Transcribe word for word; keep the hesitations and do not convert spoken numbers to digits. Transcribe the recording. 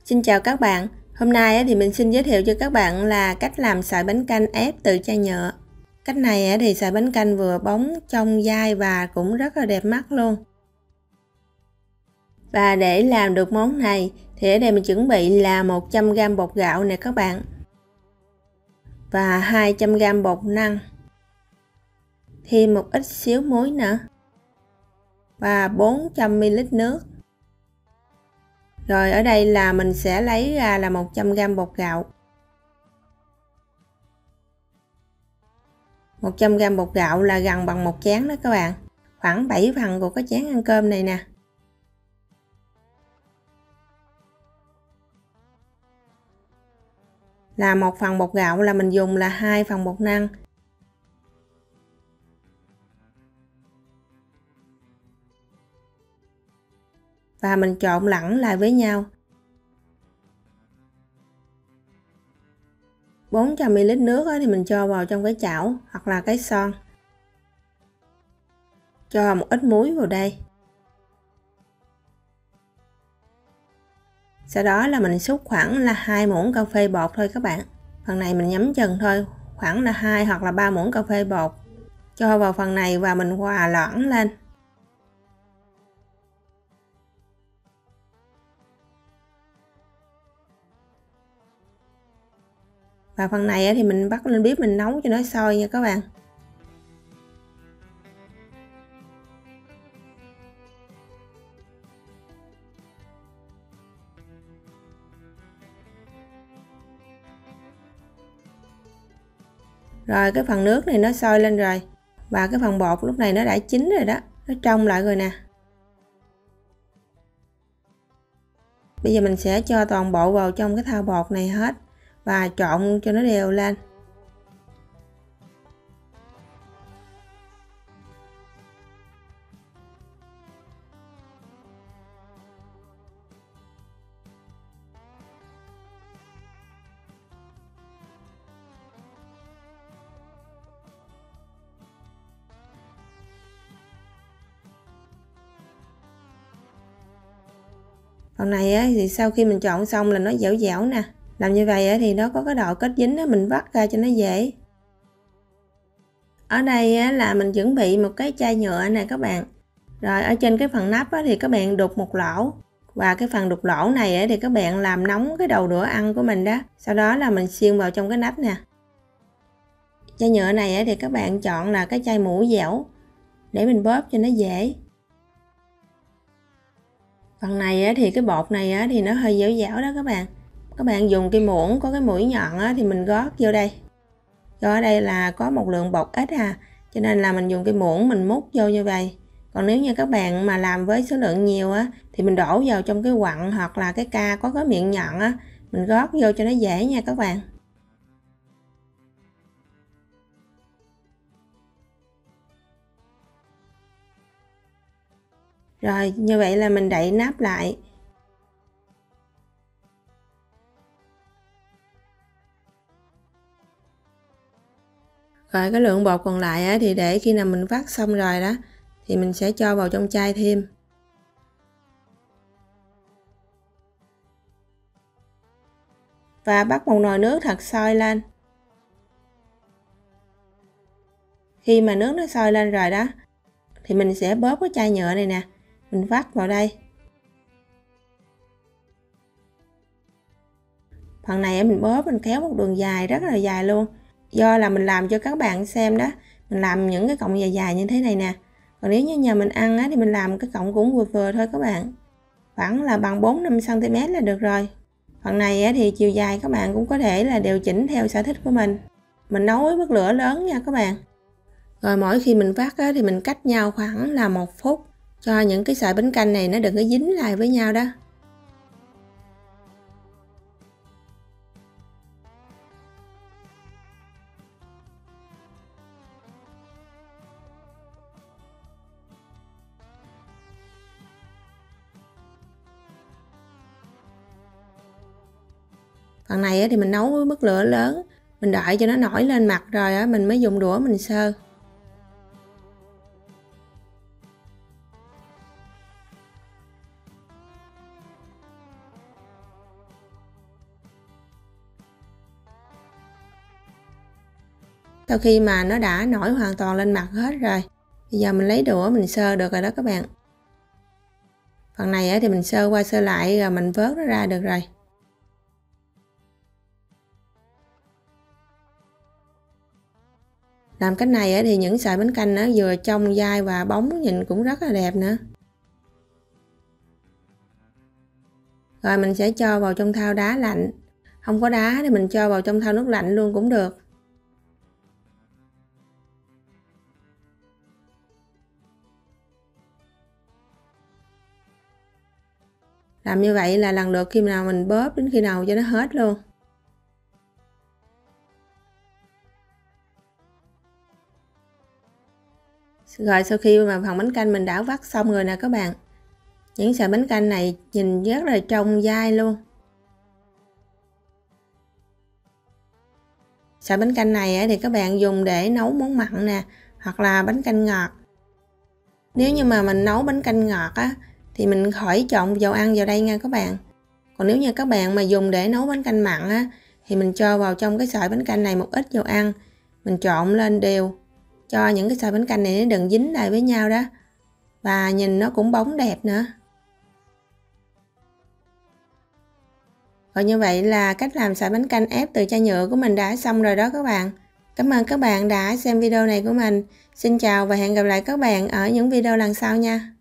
Xin chào các bạn, hôm nay thì mình xin giới thiệu cho các bạn là cách làm sợi bánh canh ép từ chai nhựa. Cách này thì sợi bánh canh vừa bóng, trong dai và cũng rất là đẹp mắt luôn. Và để làm được món này thì ở đây mình chuẩn bị là một trăm gam bột gạo nè các bạn. Và hai trăm gam bột năng. Thêm một ít xíu muối nữa. Và bốn trăm mi li lít nước. Rồi ở đây là mình sẽ lấy ra là một trăm gam bột gạo. một trăm gam bột gạo là gần bằng một chén đó các bạn. Khoảng bảy phần của cái chén ăn cơm này nè. Là một phần bột gạo là mình dùng là hai phần bột năng. Và mình trộn lẫn lại với nhau. bốn trăm mi li lít nước thì mình cho vào trong cái chảo hoặc là cái son. Cho một ít muối vào đây. Sau đó là mình xúc khoảng là hai muỗng cà phê bột thôi các bạn. Phần này mình nhắm chừng thôi, khoảng là hai hoặc là ba muỗng cà phê bột. Cho vào phần này và mình hòa loãng lên. Và phần này thì mình bắt lên bếp mình nấu cho nó sôi nha các bạn. Rồi cái phần nước này nó sôi lên rồi. Và cái phần bột lúc này nó đã chín rồi đó. Nó trong lại rồi nè. Bây giờ mình sẽ cho toàn bộ vào trong cái thau bột này hết. Và trộn cho nó đều lên. Phần này thì sau khi mình trộn xong là nó dẻo dẻo nè. Làm như vậy thì nó có cái độ kết dính đó, mình vắt ra cho nó dễ. Ở đây là mình chuẩn bị một cái chai nhựa nè các bạn. Rồi ở trên cái phần nắp thì các bạn đục một lỗ. Và cái phần đục lỗ này thì các bạn làm nóng cái đầu đũa ăn của mình đó. Sau đó là mình xiên vào trong cái nắp nè. Chai nhựa này thì các bạn chọn là cái chai mũ dẻo để mình bóp cho nó dễ. Phần này thì cái bột này thì nó hơi dẻo dẻo đó các bạn. Các bạn dùng cái muỗng có cái mũi nhọn thì mình gót vô đây. Do ở đây là có một lượng bột ít à, cho nên là mình dùng cái muỗng mình múc vô như vậy. Còn nếu như các bạn mà làm với số lượng nhiều á thì mình đổ vào trong cái quặng hoặc là cái ca có cái miệng nhọn á, mình gót vô cho nó dễ nha các bạn. Rồi như vậy là mình đậy nắp lại. Rồi cái lượng bột còn lại thì để khi nào mình vắt xong rồi đó thì mình sẽ cho vào trong chai thêm. Và bắt một nồi nước thật sôi lên. Khi mà nước nó sôi lên rồi đó thì mình sẽ bóp cái chai nhựa này nè, mình vắt vào đây. Phần này mình bóp mình kéo một đường dài rất là dài luôn. Do là mình làm cho các bạn xem đó, mình làm những cái cọng dài dài như thế này nè. Còn nếu như nhà mình ăn á, thì mình làm cái cọng cũng vừa vừa thôi các bạn. Khoảng là bằng bốn năm xăng ti mét là được rồi. Phần này á, thì chiều dài các bạn cũng có thể là điều chỉnh theo sở thích của mình. Mình nấu với mức lửa lớn nha các bạn. Rồi mỗi khi mình vắt á, thì mình cách nhau khoảng là một phút cho những cái sợi bánh canh này nó đừng có dính lại với nhau đó. Phần này thì mình nấu với mức lửa lớn, mình đợi cho nó nổi lên mặt rồi mình mới dùng đũa mình sơ. Sau khi mà nó đã nổi hoàn toàn lên mặt hết rồi, bây giờ mình lấy đũa mình sơ được rồi đó các bạn. Phần này thì mình sơ qua sơ lại rồi mình vớt nó ra được rồi. Làm cách này thì những sợi bánh canh nó vừa trong dai và bóng, nhìn cũng rất là đẹp nữa. Rồi mình sẽ cho vào trong thau đá lạnh. Không có đá thì mình cho vào trong thau nước lạnh luôn cũng được. Làm như vậy là lần lượt khi nào mình bóp đến khi nào cho nó hết luôn. Rồi sau khi mà phần bánh canh mình đã vắt xong rồi nè các bạn. Những sợi bánh canh này nhìn rất là trong dai luôn. Sợi bánh canh này thì các bạn dùng để nấu món mặn nè, hoặc là bánh canh ngọt. Nếu như mà mình nấu bánh canh ngọt á, thì mình khỏi trộn dầu ăn vào đây nha các bạn. Còn nếu như các bạn mà dùng để nấu bánh canh mặn á, thì mình cho vào trong cái sợi bánh canh này một ít dầu ăn. Mình trộn lên đều, cho những cái sợi bánh canh này nó đừng dính lại với nhau đó. Và nhìn nó cũng bóng đẹp nữa. Và như vậy là cách làm sợi bánh canh ép từ chai nhựa của mình đã xong rồi đó các bạn. Cảm ơn các bạn đã xem video này của mình. Xin chào và hẹn gặp lại các bạn ở những video lần sau nha.